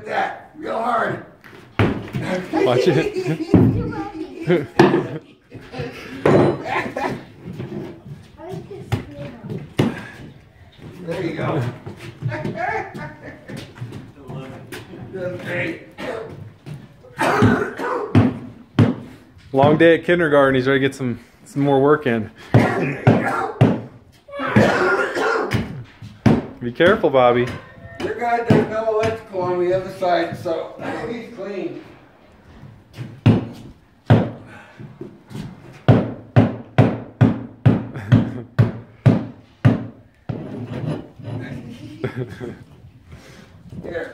like that, real hard. Watch it. There you go. That's great. Long day at kindergarten. He's ready to get some more work in. Be careful, Bobby. You're good. There's no electrical on the other side, so he's clean.